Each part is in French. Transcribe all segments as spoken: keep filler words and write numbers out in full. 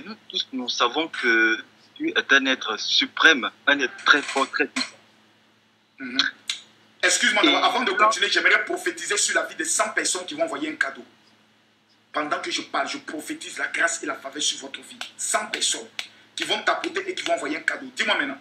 nous tous, nous savons que Dieu est un être suprême, un être très fort, très puissant. Mm -hmm. Excuse-moi, avant de continuer, j'aimerais prophétiser sur la vie de cent personnes qui vont envoyer un cadeau. Pendant que je parle, je prophétise la grâce et la faveur sur votre vie. cent personnes qui vont tapoter et qui vont envoyer un cadeau. Dis-moi maintenant.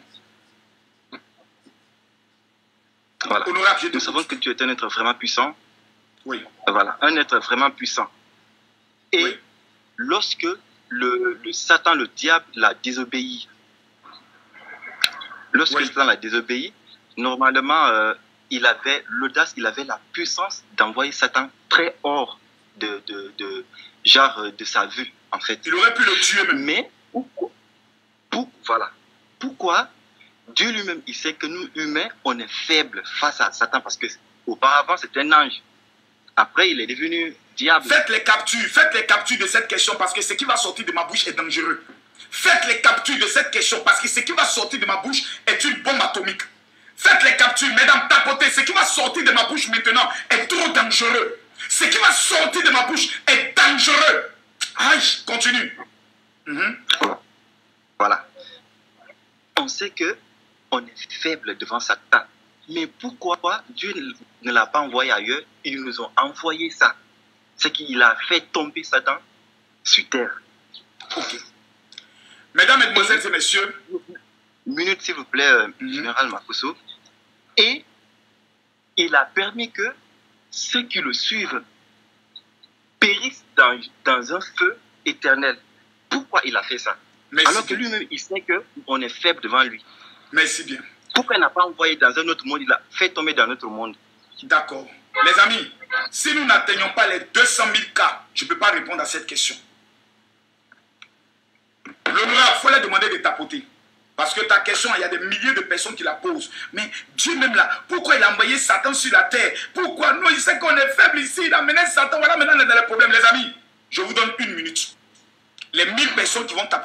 Voilà. Honorable, je Nous savons que tu es un être vraiment puissant. Oui. Voilà, un être vraiment puissant. Et oui. lorsque le, le Satan, le diable, l'a désobéi, lorsque oui. Satan l'a désobéi, normalement, euh, il avait l'audace, il avait la puissance d'envoyer Satan très hors de, de, de, genre, de sa vue, en fait. Il aurait pu le tuer même. Mais, pourquoi, pour, voilà, pourquoi Dieu lui-même, il sait que nous, humains, on est faibles face à Satan, parce que auparavant, c'était un ange. Après, il est devenu diable. Faites les captures, faites les captures de cette question, parce que ce qui va sortir de ma bouche est dangereux. Faites les captures de cette question, parce que ce qui va sortir de ma bouche est une bombe atomique. Faites les captures, mesdames, tapotez. Ce qui va sortir de ma bouche maintenant est trop dangereux. Ce qui va sortir de ma bouche est dangereux. Aïe, continue. Mm-hmm. Voilà. On sait que on est faible devant Satan. Mais pourquoi Dieu ne l'a pas envoyé ailleurs? Ils nous ont envoyé ça. C'est qu'il a fait tomber Satan sur terre. Ok. Mesdames, Mesdemoiselles et, et Messieurs. Minute, s'il vous plaît, euh, mm-hmm. Général Makosso. Et il a permis que ceux qui le suivent périssent dans, dans un feu éternel. Pourquoi il a fait ça? Merci. Alors que lui-même, il sait qu'on est faible devant lui. Merci bien. Pourquoi il n'a pas envoyé dans un autre monde? Il a fait tomber dans un autre monde. D'accord. Les amis, si nous n'atteignons pas les deux cent mille cas, je ne peux pas répondre à cette question. L'honorable, il faut leur demander de tapoter. Parce que ta question, il y a des milliers de personnes qui la posent. Mais Dieu même là, pourquoi il a envoyé Satan sur la terre? Pourquoi? Nous, il sait qu'on est faible ici. Il a mené Satan. Voilà, maintenant, on est dans les problèmes. Les amis, je vous donne une minute. Les mille personnes qui vont taper.